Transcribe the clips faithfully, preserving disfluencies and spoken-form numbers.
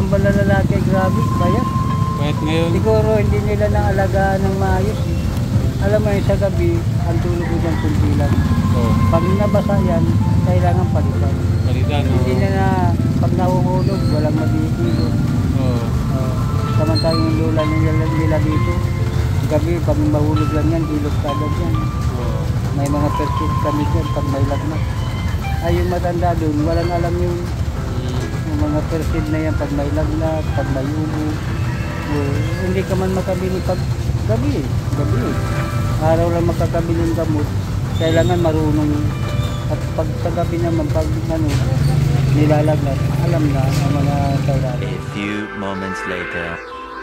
magagambal na lalaki, grabe, bayat. Bayat ngayon. Siguro hindi nila naalagaan ng maayos. Alam mo yun, sa gabi, ang tulog ko dyan kunti lang. Oh. Pag nabasa yan, kailangan palitan. Palitan, oh. Hindi na na, pag nahuhulog, walang magigilog. Oh. Uh, samantalang yung lula nila, nila dito, gabi, pag mahulog lang yan, hilog ka agad yan. Oh. May mga persit kami dyan pag may lagnat. Ay, yung matanda doon, walang alam yung, mm. yung mga persit na yan pag may lagnat, pag may ubo. Uh, hindi ka man makabili pag gabi, gabi. Araw lang makakabili ng gamot, kailangan marunong. At pag sa gabi naman, pag ano, nilalagnat, alam na ang mga tawag. A few moments later.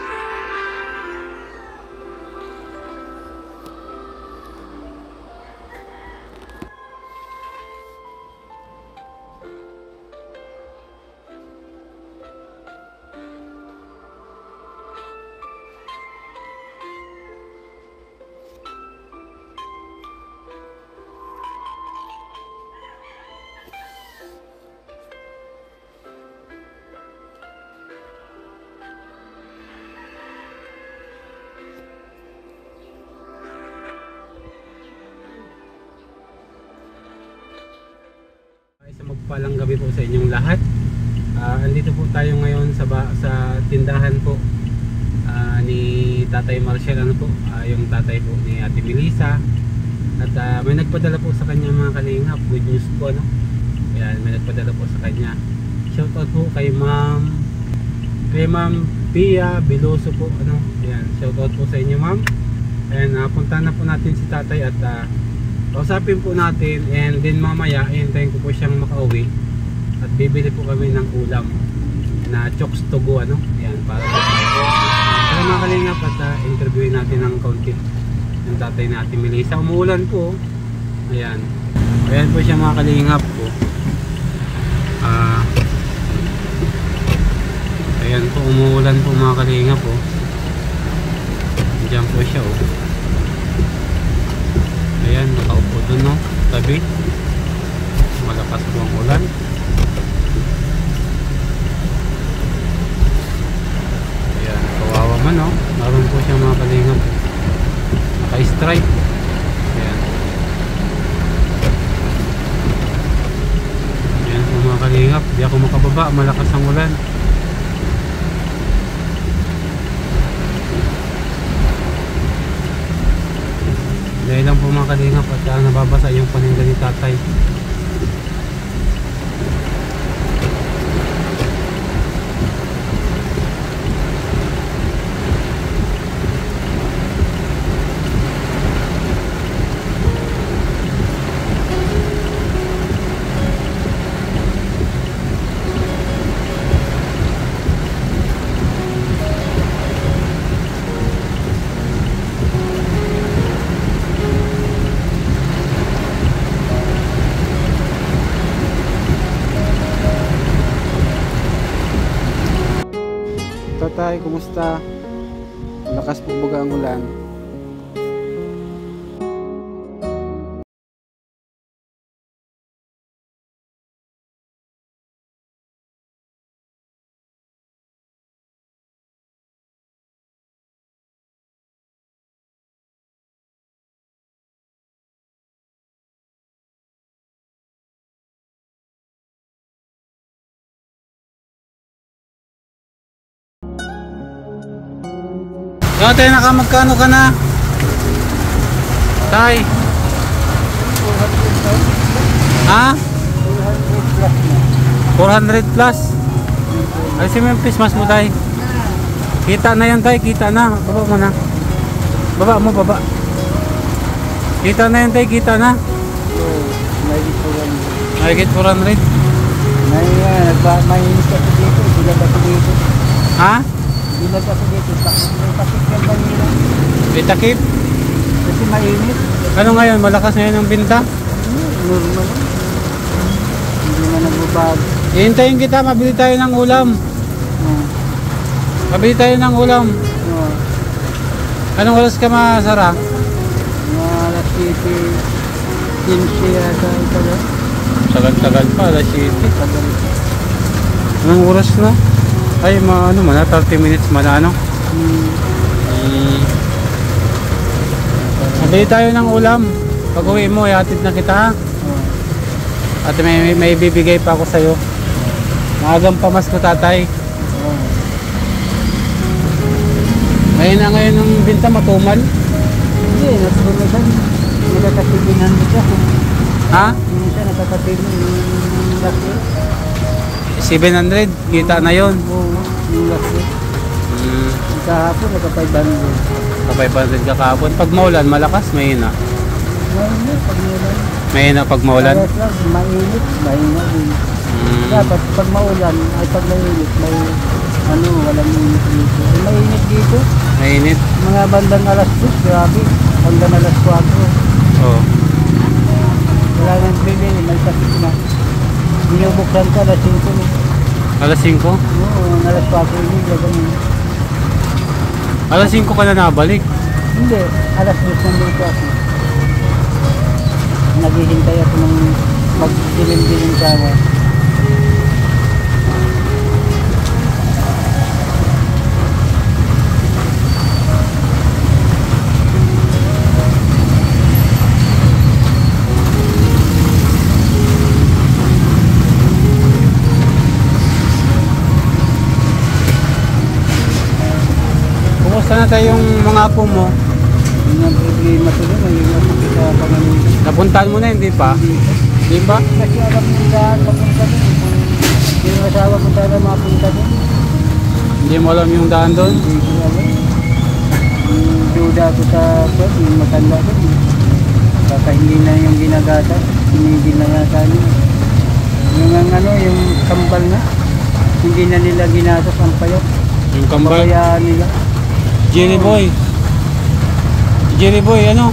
Isang magpalang gabi po sa inyong lahat. Uh, andito po tayo ngayon sa sa tindahan po uh, ni Tatay Marshall, ano po, uh, yung tatay po ni Ate Melissa. At uh, may nagpadala po sa kanya mga kalingap, good news po, no? Ayan, may nagpadala po sa kanya. Shout out po kay Ma'am kay Ma'am Pia Biloso po, ano? Ayan, shout out po sa inyo, Ma'am. And uh, punta na po natin si tatay at uh, kausapin po natin, and then mamaya hintayin ko po siyang makauwi at bibili po kami ng ulam na chokes to go, ano? Ayan, para po para mga kalingap at uh, interviewin natin ng kaunti yung tatay natin Melissa. Umuulan po, ayan, ayan po siya mga kalingap po. Uh, ayan po, umuulan po mga kalingap po. Diyan po siya, oh. Ayan, nakaupo dun, no? Tabi. Malakas po ang ulan. Ayan, kawawa man, no? Naroon po siya mga kalingap. Naka-stripe. Ayan. Ayan po mga kalingap. Di ako makababa, malakas ang ulan. Dahil lang po mga kalingap at uh, nababasa yung paninda ni tatay. Tatay, kumusta? Lakas pagbuga ang ulan. Yo, tayo naka magkano ka na? Tay? Ha? four hundred plus. Alisin mo yung Christmas mo, tay. Kita na yan, tay. Kita na. Baba mo na. Baba mo, baba. Kita na yan, tay. Kita na. Mahigit four hundred. May uh, mainit kasi dito. Bilag ako dito. Ha? Bilag ako dito. May takip yan kanina. May takip? Kasi mainit. Ano ngayon? Malakas ngayon ang binta? Normal. Hindi na nagbabago. Ihintayin kita. Mabili tayo ng ulam. Hmm. Mabili tayo ng ulam. Hmm. Anong oras ka masara? Mga alas siyete. quince yata ito lang. Tagal-tagal pa. Alas siyete. Tagal. Anong oras na? Ay, mga ano man, thirty minutes man na ano. Hmm. Hmm. Nabili tayo ng ulam. Pag uwi mo, ihatid na kita ha. Oh. At may, may bibigay pa ako sa'yo. Maagang pamasko tatay. Oh. Ngayon na ngayon ng binta matumal. Hindi, natulugan. Nagkakasibinan mo siya. Ha? Yung isa nakakasibinan yung laki. seven hundred, kita na yon. Oo, yung laki. Hmm. Yung kahapon, naka-five hundred. five hundred ka kahapon. Pag maulan, malakas, mahina. Mainit, pag maulan. Mahina pag maulan. Parehas lang, mainit, mahina din. Hmm. Dapat pag maulan, ay pag mainit, may ano, walang init dito. Ay, mainit dito. Mainit. Mga bandang alas dos, grabe. Hanggang alas kwatro. Oh. Wala nang bibili, may sakit na. Binubuksan ka, alas singko. Alas singko? Oo, alas kwatro yun, ganun. Alas singko ka na nabalik. Hindi, alas dos nandito ako. Naghihintay ako ng magdilim-dilim sana. Kumusta na tayo yung mga apo mo? Yung ang problema ko doon, yung ako sa Panginoon. Napuntahan mo na, hindi pa? Hindi pa? Kasi alam mo daan papunta doon. Yung asawa ko sana mapunta doon. Hindi mo alam yung daan doon? Hindi ko alam. Yung duda ko sa pwede, yung matanda doon. Baka hindi na yung ginagata, hinigil na yata niya. Yung ang ano, yung kambal na, hindi na nila ginatas ang payok. Yung kambal? Pabayaan nila. Jerry Boy. Jerry Boy, ano?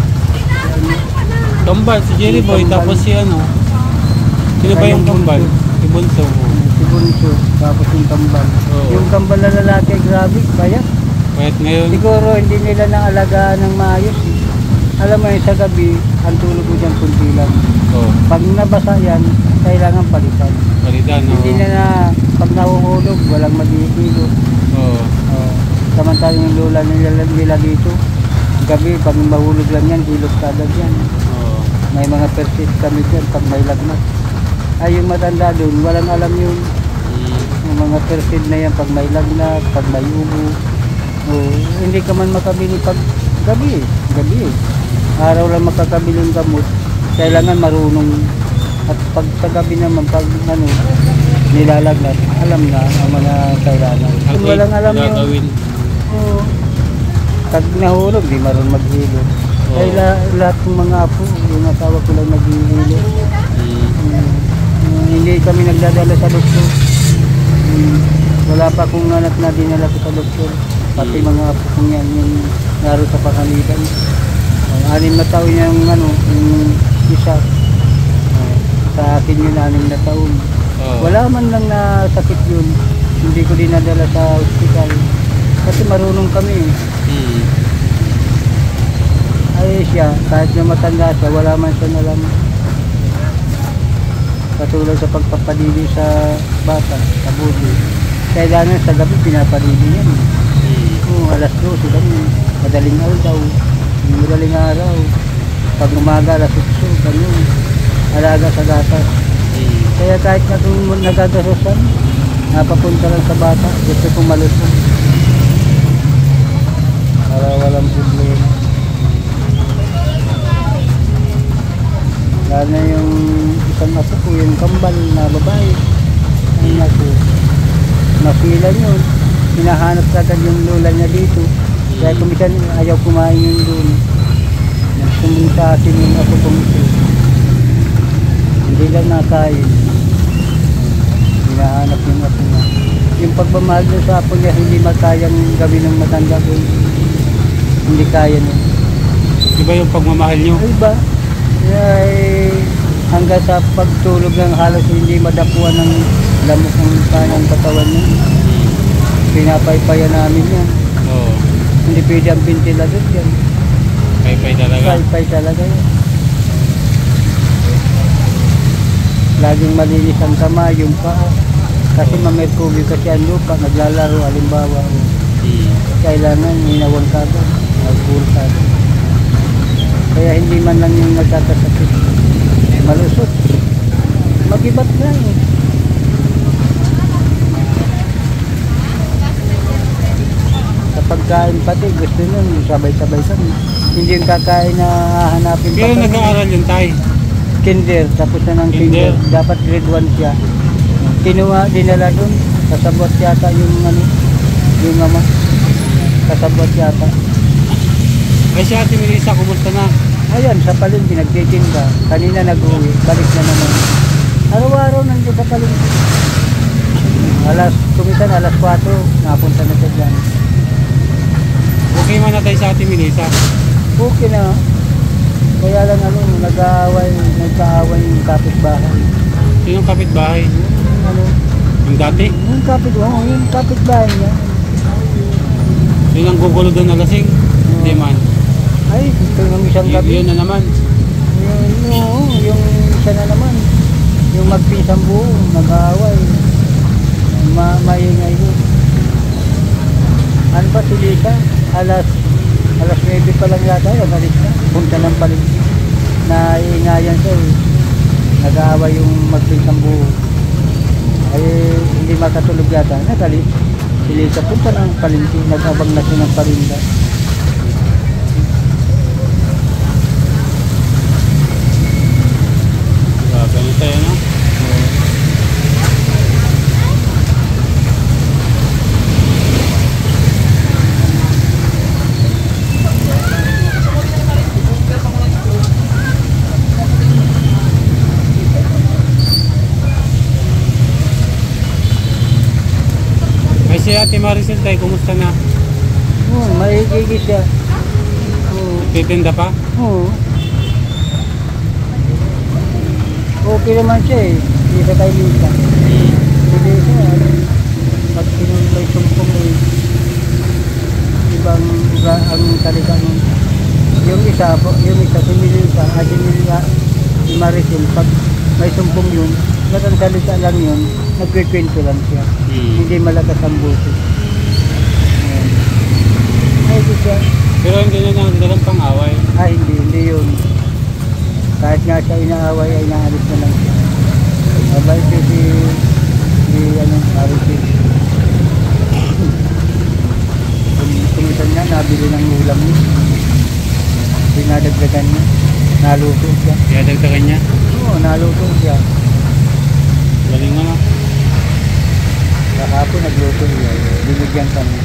Kambal, si Jerry Boy, Kambal. tapos si ano? Sino ba yung kambal? Si Bunso. Si Bunso, tapos yung kambal. Oo. Yung kambal na lalaki, grabe, bayat. Kahit ngayon, Siguro hindi nila naalagaan ng maayos. Alam mo yun, sa gabi, ang tulog mo dyan kunti lang. oh, Pag nabasa yan, kailangan palitan. palitan, Hindi oh. na na, pag nahuhulog, walang magigilo. Oh. Uh, samantalang yung lula nila, nila dito, gabi, pag mahulog lang yan, hilot kagad yan. Oh. May mga persit kami dyan pag may lagnat. Ay, yung matanda doon, walang alam yun. Mm. Yung mga persit na yan, pag may lagnat, pag may ubo. Oh, hindi ka man makabili pag gabi, gabi. Araw lang makakabiling gamot. Kailangan marunong. At pag sa gabi naman, pag ano, nilalagnat, alam na ang mga kailangan. Kung Okay, walang alam yun, gagawin. oo. Pag nahulog, di marunong maghilo. Oo. Kaya la, lahat ng mga apo, yung asawa ko lang naghihilo. Mm. Hmm. Hmm, hindi kami nagdadala sa doktor. Hmm. Wala pa akong anak na dinala ko sa doktor. Pati Hmm. mga apo kong yan, yung naro sa pakalitan. Uh, anim na taon yung ano, yung isa. Uh, sa akin yun, anim na taon. Oh. Wala man lang na sakit yun. Hindi ko dinadala sa ospital. Kasi marunong kami. Mm. Ay siya, kahit na matanda siya, wala man siya nalang katulad sa pagpapadili sa bata, sa buti. Kailangan sa gabi pinapadili yan. Mm. Oo, alas dos, ganun. Madaling araw daw. Madaling araw. Pag umaga, alas otso, ganun. Alaga sa gatas. Mm. Kaya kahit na kung nagagasosan, napapunta lang sa bata, gusto kong malusog. Para walang problema. Lalo na yung isang apo ko, yung kambal na babae. Ay naku, masilan yun. Hinahanap agad yung lola niya dito. Kaya kumisan ayaw kumain yun doon. Nagsumbong sa akin yung apo kong ito. Hindi lang nakain. Hinahanap yung apo niya. Yung pagmamahal doon sa apo niya, hindi makayang gawin ng matanda ko. Hindi kaya niya. Di ba yung pagmamahal nyo? Ay ba? Ay, hanggang sa pagtulog ng halos hindi madapuan ng lamok ng kanang katawan niya. Mm. Pinapaypayan namin yan. Oo. Hindi pwede ang ventilador yan. Pay-pay talaga. Paypay talaga yan. Laging malinis ang kamay, yung paa. Kasi mamerkubyo kasi ang lupa, naglalaro, halimbawa, Hmm. kailangan hinawang ka agad, nagpuro ka agad. Kaya hindi man lang yung nagkakasakit, malusot, mag-ibat na eh. Sa pagkain pati, gusto nyo, sabay-sabay kami. Hindi yung kakain na hahanapin pa Pero kami. nag-aaral yun tayo. Kinder, tapos na ng Kinder. kinder. Dapat grade one siya. Kinuha, dinala dun. Kasabot yata yung ano, yung ama. Kasabot yata. Ay si Ate Melissa, kumusta na? Ayan, sa palengke, nagtitinda. Kanina nag-uwi, balik na naman. Araw-araw nandiyo sa palengke. Alas, kumisan alas kwatro, napunta na siya dyan. Okay man na tayo sa Ate Melissa. Okay na. Kaya lang ano, nag-aaway, nagkaaway yung kapitbahay. Sinong kapitbahay? Yung ano, Yung dati? yung kapit, oh, yung kapitbahay niya. Yun ang gugulo doon na lasing? Hindi man. Ay, ito yung isang Y- gabi. yun na naman. Yung, yung, yung isa na naman, yung magpisang buo, nag-aaway. Ma maingay yun. Ano ba si Lisa? Alas, alas nuwebe pa lang yata, nagalis na. Punta ng palengke. Naiingayan siya eh. Nag-aaway yung magpisang buo. Ay, hindi makatulog yata. Nagalis. Si Lisa punta ng palengke, nag-abang na siya ng parinda. Grabe na tayo, no? Ay si Ate Maricel tayo, kumusta na? Oo, maigigil siya. Oo. Titinda pa? Oo. Okay naman siya eh. Hindi ka tayo Lisa. Hindi siya. ano, Pag sinun may sumpong eh. Ibang iba ang salita nun. Yung isa po, yung isa, si Melissa, at si Melissa, si Maricel, pag may sumpong yun, ba't ang salita lang yun, nagkikwento lang siya. Hmm. Hindi malakas ang buto. Ayan. Ay, di siya. Pero hindi na nagdalang pang-away. Ah, hindi, hindi yun. Kahit nga siya inaaway, ay inaalis na lang siya. Mabait siya si, si, ano, Maricel. Kung kumisan niya, nabili ng ulam niya. Dinadagdagan niya. Naluto siya. Kaya dagdagan niya. Oo, naluto siya. Galing ano? Kahapon nagluto niya. Binigyan kami.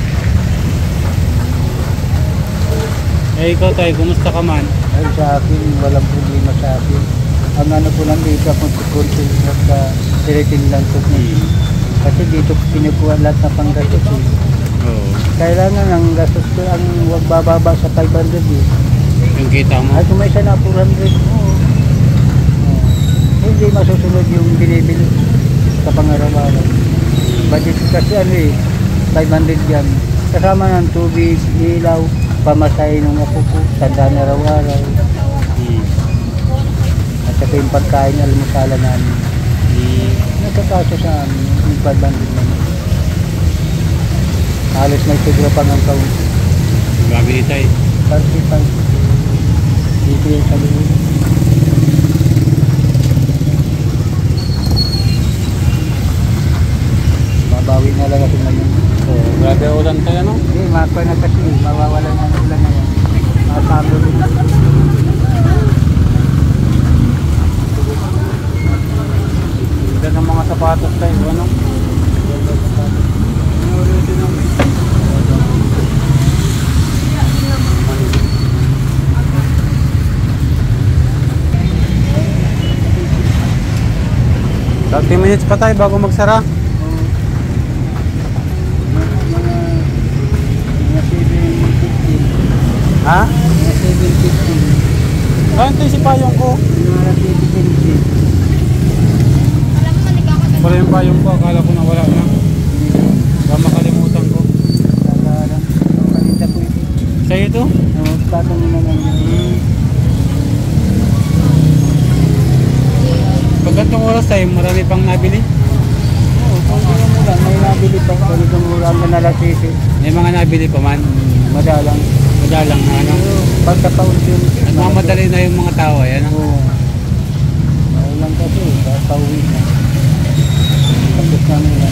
Eh ikaw tayo, kumusta ka man? Ay, sa akin, walang problema sa akin. Ang ano ko lang dito, kung kunti sa tinitin lang ko. Kasi dito ko kinukuha lahat ng panggastos eh. Oo. Kailangan ang gastos ko ang wag bababa sa five hundred eh. Yung kita mo? Ay kung may isa na four hundred, oo. Oo. Hindi masusunod yung binibili sa pangaraw-araw. Budget ko kasi ano eh, five hundred yan. Kasama ng tubig, ilaw, pamasahe ng ako ko, tandaan araw-araw. Hmm. At saka yung pagkain, almusala namin. Hmm. Nagkakaso sa amin, yung five hundred naman. Halos may siguro pang ang kaun. Grabe ni tayo. thirty-five. Dito yung sa loob. Babawi na lang ako ngayon. So, grabe ulan tayo, no? Hindi, mako na kasi. Mawawala na ng ulan ngayon. Masalo rin. Ganda ng mga sapatos tayo, ano? thirty minutes pa tayo bago magsara. Mga seven fifteen. Ha? Mga seven fifteen. Saan tayo si payong ko? Mga seven fifteen. Wala yung payong ko, akala ko na wala na. Baka makalimutan ko. Saka lang. Palinda po ito. Sa'yo ito? Oo, patong na lang. Hmm. Pag gantong oras tayo, marami pang nabili. Oo. Kung hindi mo lang, may nabili pa. Ganitong ulam na nalasisi. May mga nabili pa man. Madalang. Madalang na ano. Pagka paunti. At mamadali na yung mga tao, ayan. Ano? Oo. Ay lang kasi, pauwi na. Tapos namin lang.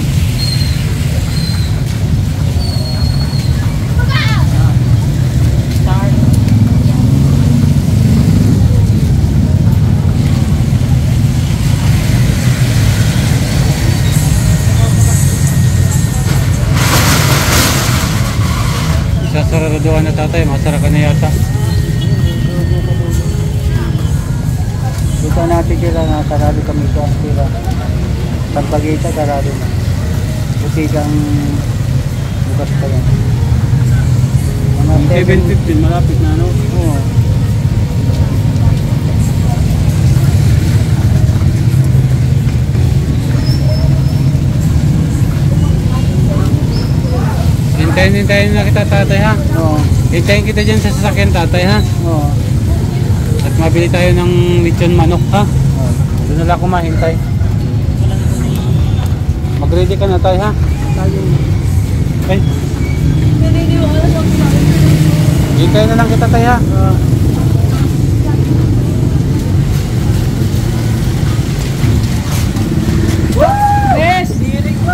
Sasaraduan na tatay, masarap ka na yata. Dito natin sila na karado kami sa sila. Pagpagita karado na. Butikang bukas pa yan. Mga seven fifteen, malapit na ano? Oo. Hintayin, hintayin na kita tatay ha. Oo. Hintayin kita dyan sa sasakyan tatay ha. Oo. At mabili tayo ng lechon manok ha. Oo. Doon na lang ako mahintay. Mag-ready ka na tayo ha. Tayo. Okay. Hintayin na lang kita tayo ha. Oo. Yes, dirig ko.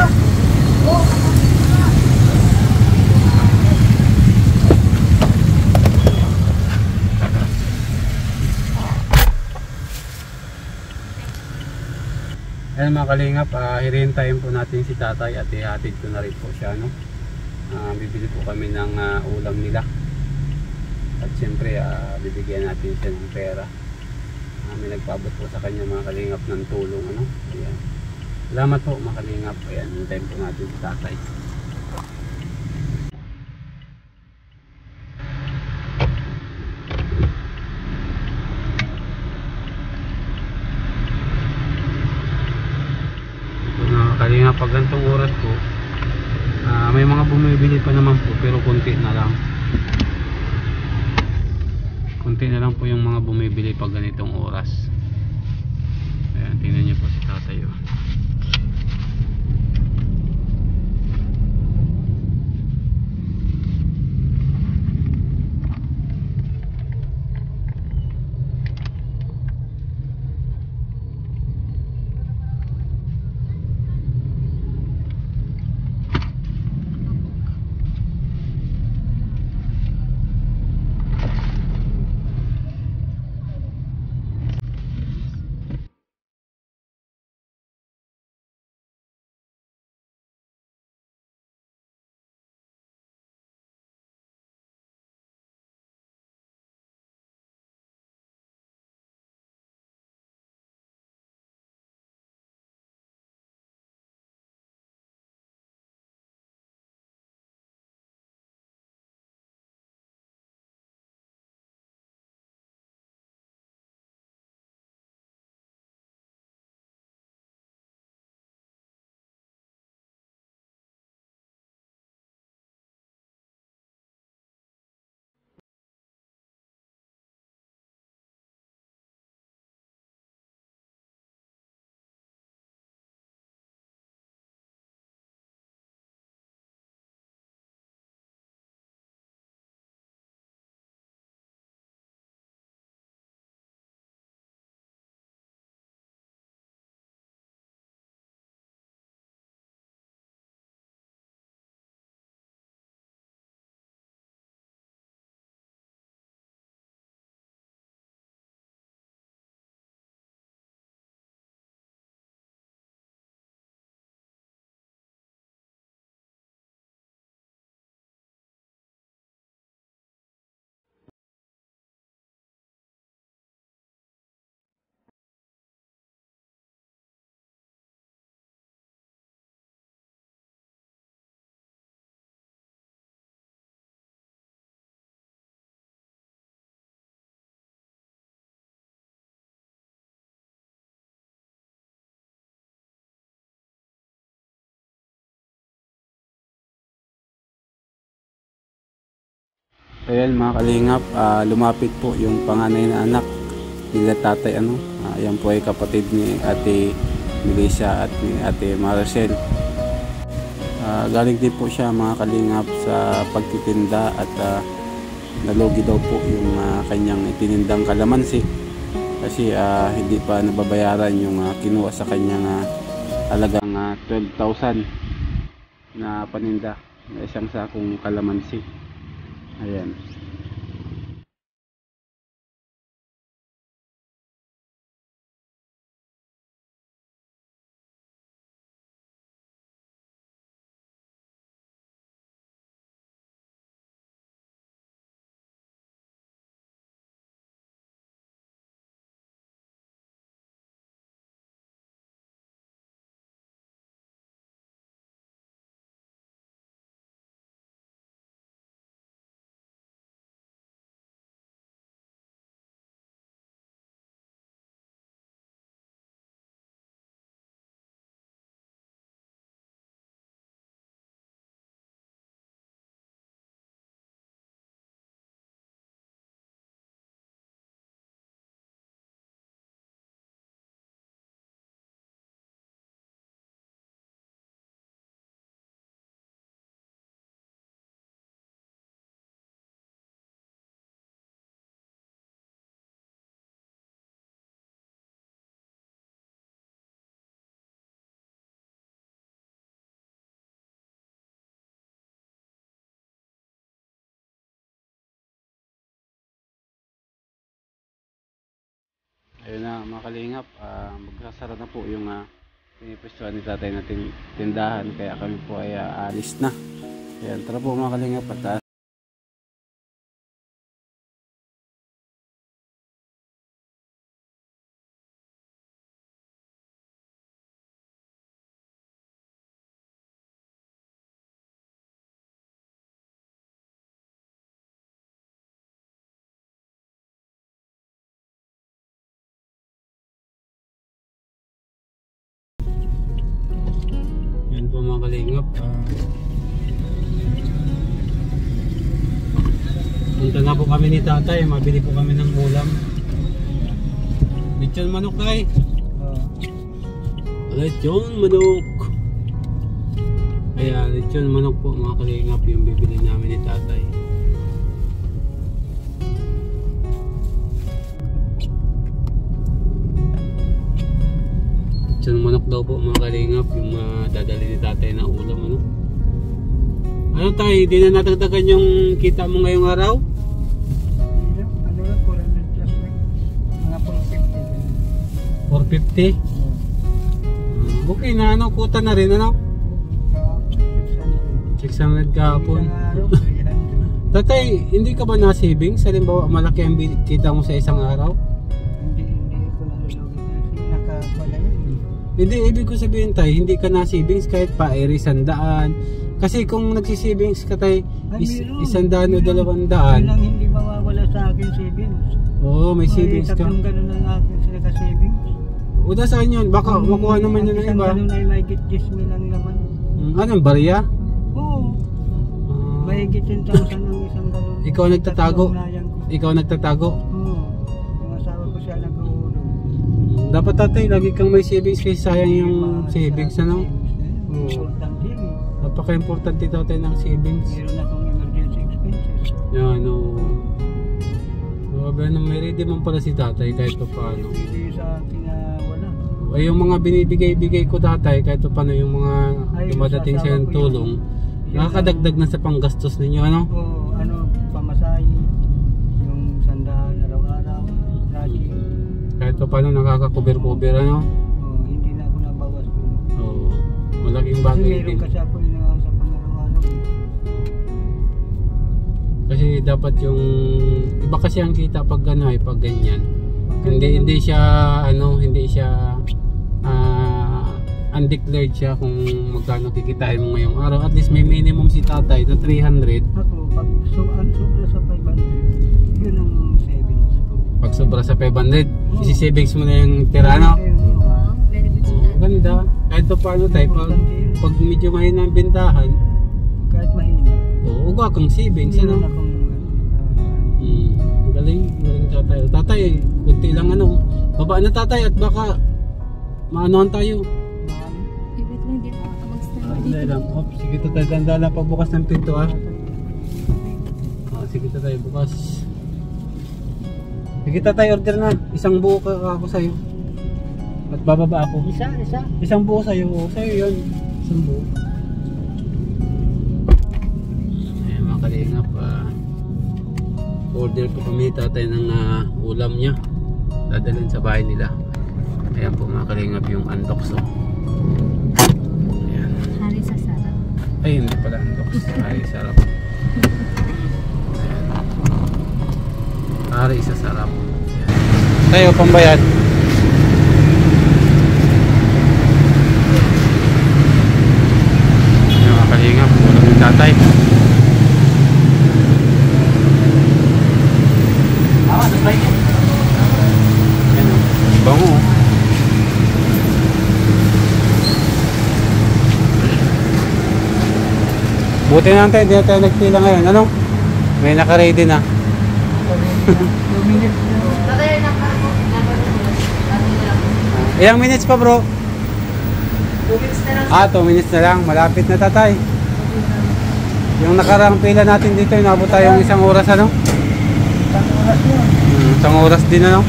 Ayan mga kalingap, uh, hirintayin po natin si tatay at ihatid ko na rin po siya, no? Uh, bibili po kami ng uh, ulam nila. At siyempre, uh, bibigyan natin siya ng pera. Uh, may nagpaabot po sa kanya mga kalingap ng tulong, ano? Ayan. Salamat po mga kalingap. Ayan, hintayin po natin si tatay. Kaya nga pag gantong oras po, uh, may mga bumibili pa naman po pero konti na lang. Konti na lang po yung mga bumibili pag ganitong oras. Ayan, tingnan niyo po si tatay. Oh. Ayan mga kalingap, uh, lumapit po yung panganay na anak nila tatay, ano. Uh, yan po ay kapatid ni Ate Melissa at ni Ate Maricel. Uh, galing din po siya mga kalingap sa pagtitinda at uh, nalugi daw po yung uh, kanyang itinindang kalamansi kasi uh, hindi pa nababayaran yung uh, kinuha sa kanyang uh, halagang uh, twelve thousand na paninda na isang sakong kalamansi. Ayan. Ayun na mga kalingap, uh, magsasara na po yung uh, pinipwestuhan ni tatay nating tindahan, kaya kami po ay uh, alis na. Ayan, tara po mga kalingap at uh, po mga kalingap, uh, punta na po kami ni tatay, mabili po kami ng ulam. Lechon manok tay. Uh, Lechon manok. Kaya lechon manok po mga kalingap yung bibili namin ni tatay. Lechon manok daw po mga kalingap yung uh, dadali ni tatay na ulam. Ano ano tayo, di na natagdagan yung kita mo ngayong araw? ano lang, four hundred plus lang. Mga four fifty. four fifty? Uh, okay na, ano, kuta na rin, ano? six hundred kahapon. Tatay, hindi ka ba na-savings? Halimbawa, malaki ang kita mo sa isang araw? Hindi, hindi ko nalulugit kasi nakapala yun. Hindi, ibig ko sabihin tayo, hindi ka na-savings kahit pa ay isandaan. Kasi kung nagsisavings ka tayo, is, isandaan o dalawang daan. Yun ang hindi mawawala sa akin savings. Oo, may savings ka. Tatlong ganun ang akin sila ka savings. O da saan yun? Baka makuha naman yun ng iba. Isang ganun ay may git ten mil ang laman. Hmm, anong barya? Oo. Uh, May git ten thousand ang isang ganun. Ikaw nagtatago? Ikaw nagtatago? Oo. Yung asawa ko siya nag-uulong. Dapat tatay, lagi kang may savings kasi sayang yung savings, ano? Oo. Importante yun. Napaka-importante tatay ng savings. Meron akong emergency expenses. Yan, no. Grabe, ano, may ready man pala si tatay kahit pa paano. Hindi sa akin na wala. Ay, yung mga binibigay-bigay ko tatay, kahit pa paano yung mga Ay, dumadating sa yung sasawa ko tulong, yun. nakakadagdag na sa panggastos ninyo, ano? Oo, ano, pamasahe, yung sandahan araw-araw, lagi. Kahit pa paano nakaka-cover-cover, ano? Oo, hindi na ako nabawas doon. Oo, malaking Kasi bagay meron din. kasi ako inawa sa pangaraw-araw. Kasi dapat yung, iba kasi ang kita pag ano ay pag ganyan. Hindi hindi siya ano, hindi siya uh, undeclared siya kung magkano kikitain mo ngayong araw. At least may minimum si tatay na three hundred. Ako, pag so, ang sobra sa five hundred, yun ang savings ko. Pag sobra sa five hundred, oh, isi-savings mo na yung tira, no? Wow, very good Oh, ganda. Kahit pa paano tayo, pag, pag medyo mahina ang bentahan, kahit mahina, oo, uga kang savings, meron ano? akong uh, Hmm, galing, galing tatay. Tatay, kunti lang ano, baba na tatay at baka maanohan tayo. Sandali lang. Oh, sige tatay, tanda lang pagbukas ng pinto ah. Oh, sige tatay, bukas. Sige tatay, order na. Isang buo ka ako sa'yo. At bababa ako. Isa, isa. Isang buo sa'yo. Oh, sa'yo yun. Isang buo. Ayan mga kalingap. Uh, order po kami tatay ng uh, ulam niya. Dadalhin sa bahay nila. Ayan po mga kalingap yung unbox. Oh. Ayan. Hari sa sarap. Ay, hindi pala unbox. Ay, sarap. Ayan. Ari sa sarap. Ayan. Tayo, pambayad. Ayan mga kalingap. Ulam yung tatay. Ayan o. Bango o. Buti na tayo, hindi na tayo nagpila ngayon. Ano? May naka-ready na. two minutes na. Ilang minutes pa bro? two minutes na lang. Ah, two minutes na lang. Malapit na tatay. Yung nakarang pila natin dito, inabot tayong isang oras ano? Isang oras yun. Hmm, isang oras din ano?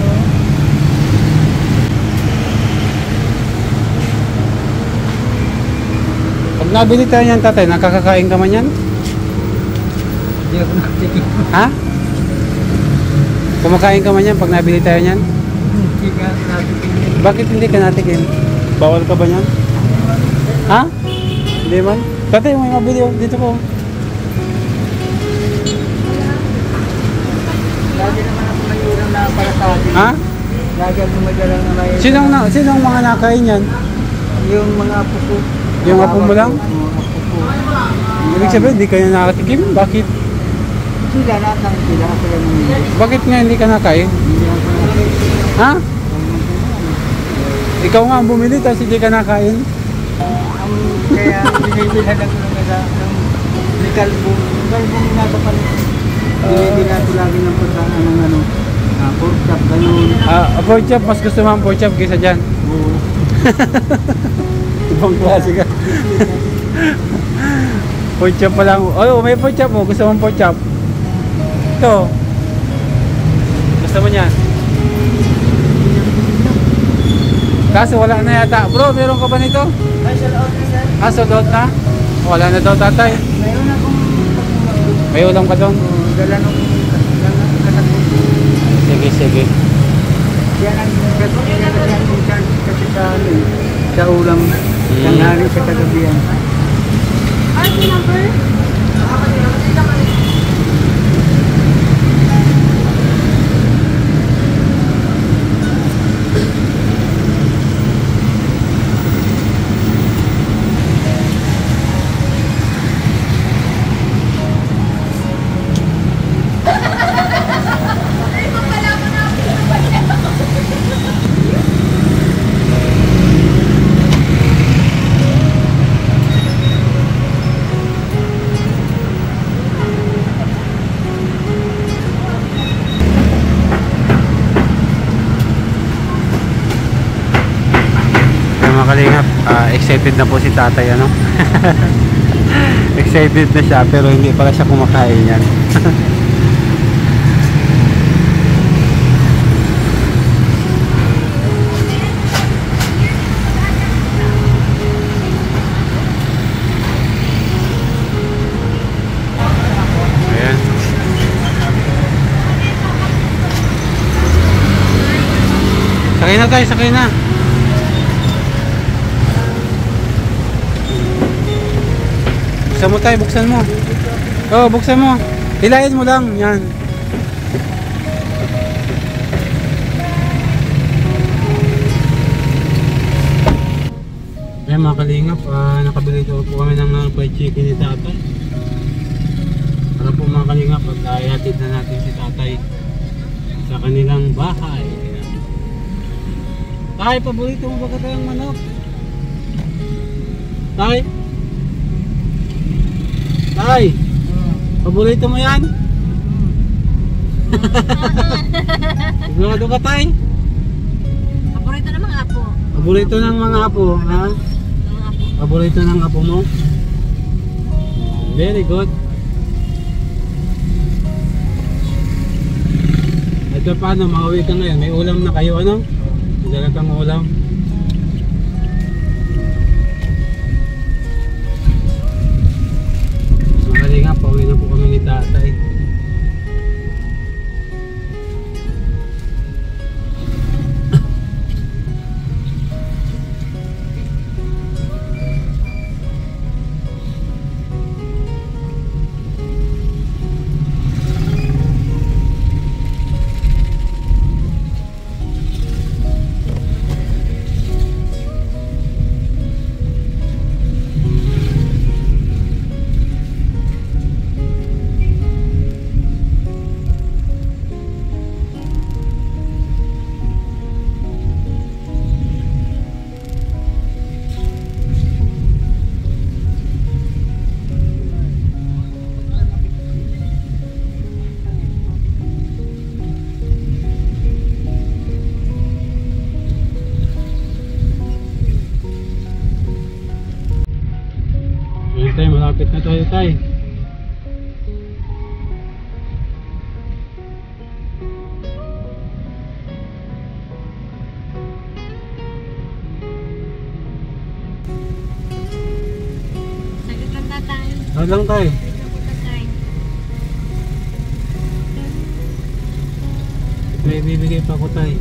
Pag nabili tayo yan tatay, nakakakain ka man yan? Hindi ako nakatikim. Ha? Kumakain ka man yan pag nabili tayo yan? Hindi ka nakatikim. Bakit hindi ka natikim? Bawal ka ba yan? Ha? Hindi man? Tatay, may mabili oh. Dito po. Lagi naman ako may ulam na para sa akin. Ha? Lagi ako may dalang na may... Sinong, na, sinong mga nakain yan? Yung mga apo ko. Yung apo mo lang? Oo, apo ko. Ibig sabihin, hindi ka na nakatikim? Bakit? Sila lahat ng sila ako lang ng... Bakit nga hindi ka nakain? Hindi ako nakatikim. Ha? Ikaw nga ang bumili, tapos hindi ka nakain? Ang kaya binibilan ako ng nasa ng may kalbo. Yung kalbo yung nasa pala. Binibilan ko lagi ng pagkaan ng ano. Uh, pork chop, ganun. Ah, uh, pork chop, mas gusto mo ang pork chop kaysa dyan? Oo. Ibang klase ka. Pork chop pa lang. Oh, may pork chop mo. Gusto mo ang pork chop? Ito. Gusto mo niyan? Kaso wala na yata. Bro, meron ka ba nito? Ay, sa laot na sir. Ah, sold out na? Wala na daw tatay. Mayroon akong pagkumago. May ulam ka doon? Dala nung kasagod. Sige, sige. Yan ang kasagod kong chance kasi sa ano eh, sa ulam. Hmm. Nangyari sa kagabihan. Ano number? Kalingap, uh, excited na po si tatay ano. Excited na siya pero hindi pala siya kumakain yan. Ayan. Sakay na tayo, sakay na. Buksan mo tayo, buksan mo. Oo, oh, buksan mo. Hilahin mo lang, yan. Ayan mga kalingap, uh, nakabili ito po kami ng fried chicken ni tatay. Para po mga kalingap, at uh, ihatid na natin si tatay sa kanilang bahay. Ayan. Tay, paborito mo ba tayong manok? Tay? Tay, paborito mo yan? Sigurado ka tay? Paborito ng mga apo. Paborito ng mga apo, ha? Ng mga apo. Paborito ng apo mo? Very good. Ito paano, mauwi ka ngayon? May ulam na kayo, ano? Dala kang ulam. Makali nga, pauwi na po kami ni tatay. Tay, malapit na tayo, tay. Saglit lang tatay. Ano lang, tay? Tatay. May bibigay pa ko, tay.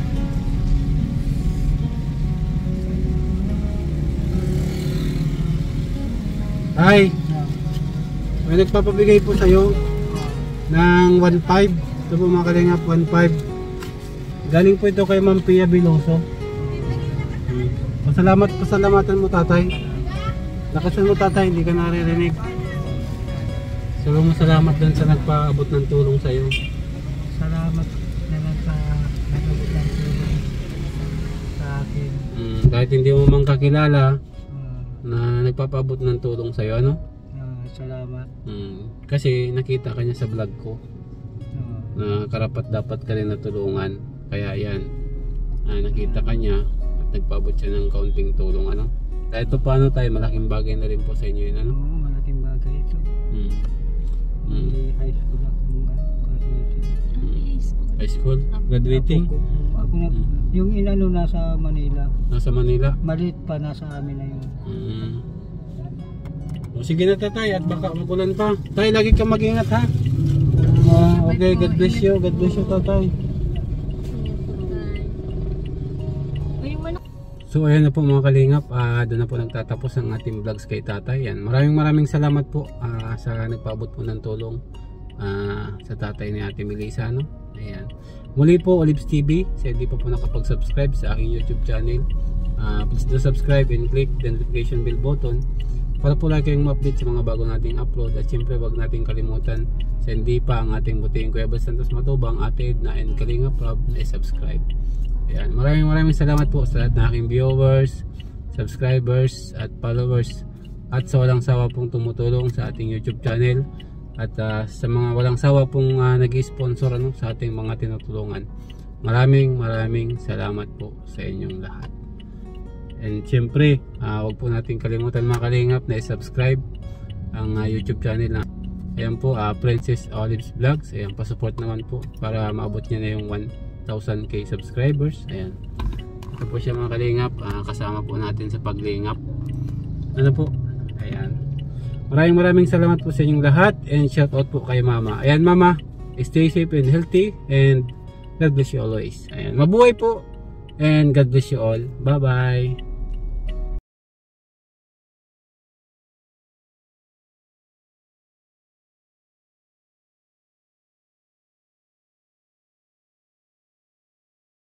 Ay, may nagpapabigay po sa'yo ng one five. Ito po mga kalingap, one five. Galing po ito kay Ma'am Pia Biloso. Hmm. Pasalamat, pasalamatan mo tatay. Lakasan mo tatay, hindi ka naririnig. Sabi mo salamat dun sa nagpaabot ng tulong sa'yo. Salamat na lang sa nagabot ng tulong sa akin. Hmm. Kahit hindi mo mang kakilala Uh, na nagpapaabot ng tulong sa'yo, ano? uh, salamat. Hmm. Kasi nakita ka niya sa vlog ko Uh, na karapat dapat ka rin natulungan. Kaya yan, ah, nakita ka niya at nagpaabot siya ng kaunting tulong, ano? Kahit pa paano tayo, malaking bagay na rin po sa inyo yun, ano? Oo, malaking bagay ito. Hmm. Hmm. May high school ako nung ano, graduating. Hmm. High school? Graduating? Ako, ako na, yung inano nasa Manila. Nasa Manila? Maliit pa, nasa amin na yun. Hmm. O, sige na tatay, at baka magulan pa. Tay, lagi ka mag-ingat, ha? Ah, okay, God bless you, God bless you tatay. So ayan na po mga kalingap, uh, doon na po nagtatapos ang ating vlogs kay tatay. Yan. Maraming maraming salamat po uh, sa nagpaabot po ng tulong uh, sa tatay ni Ate Melissa, no? Ayan. Muli po, Olives T V. Sa hindi pa po nakapag-subscribe sa aking YouTube channel, uh, please do subscribe and click the notification bell button para po lagi kayong ma-update sa mga bago nating upload. At syempre wag nating kalimutan sa hindi pa ang ating butihing Kuya Bal Santos Matubang, Ate Edna and Kalingap Rob na i-subscribe. Ayan, maraming maraming salamat po sa lahat ng aking viewers, subscribers at followers, at sa walang sawa pong tumutulong sa ating YouTube channel, at uh, sa mga walang sawa pong uh, nag-sponsor ano, sa ating mga tinutulungan. Maraming maraming salamat po sa inyong lahat. And syempre, uh, wag po natin kalimutan mga kalingap na i-subscribe ang uh, YouTube channel na ayan po, uh, Princess Olives Vlogs. Ayan, pa-support naman po para maabot niya na yung one thousand K subscribers. Ayan, ito po siya mga kalingap, uh, kasama po natin sa paglingap, ano po. Ayan, maraming maraming salamat po sa inyong lahat, and shout out po kay mama. Ayan mama, stay safe and healthy, and God bless you always. Ayan, mabuhay po, and God bless you all. Bye bye.